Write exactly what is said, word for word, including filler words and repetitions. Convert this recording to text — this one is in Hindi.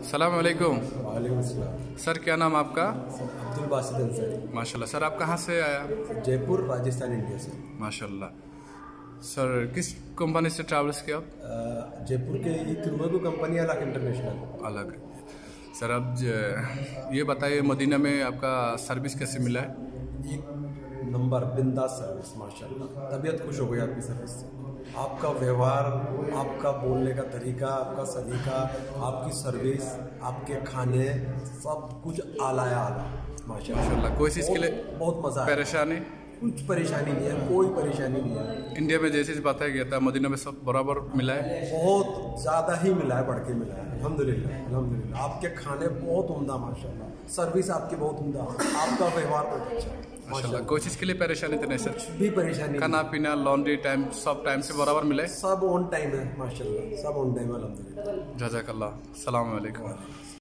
सलाम अलैकुम। वालेकुम सलाम। सर क्या नाम आपका? अब्दुल बासित अंसारी। माशाल्लाह। सर आप कहाँ से आया? जयपुर राजस्थान इंडिया से। माशाल्लाह। सर किस कंपनी से ट्रैवल्स किया आप? अ, जयपुर के तिरुवगु कंपनी अलग इंटरनेशनल। अलग। सर अब ज- ये बताइए मदीना में आपका सर्विस कैसे मिला है? एक नंबर बिंदास सर्विस माशाल्लाह। तबीयत खुश हो गई आपकी सर्विस से। आपका व्यवहार, आपका बोलने का तरीका, आपका सलीका, आपकी सर्विस, आपके खाने, सब कुछ आला है आला माशाल्लाह। माशाल्लाह। कोई चीज़ के लिए बहुत मज़ा आया। परेशानी? कुछ परेशानी नहीं है, कोई परेशानी नहीं है। इंडिया में जैसे बताया गया था मदीना में सब बराबर मिला है? बहुत ज़्यादा ही मिला है, बढ़ के मिला है। अल्हम्दुलिल्लाह अल्हम्दुलिल्लाह। आपके खाने बहुत उम्दा माशाल्लाह, सर्विस आपकी बहुत उम्दा, आपका व्यवहार बहुत अच्छा माशाल्लाह। कोई चीज़ के लिए परेशानी तो नहीं सर? भी परेशानी खाना पीना लॉन्ड्री टाइम सब टाइम से बराबर मिला है? सब ऑन टाइम है माशाल्लाह, सब ऑन टाइम है अल्हम्दुलिल्लाह। जज़ाकल्लाह। सलाम अलैकुम।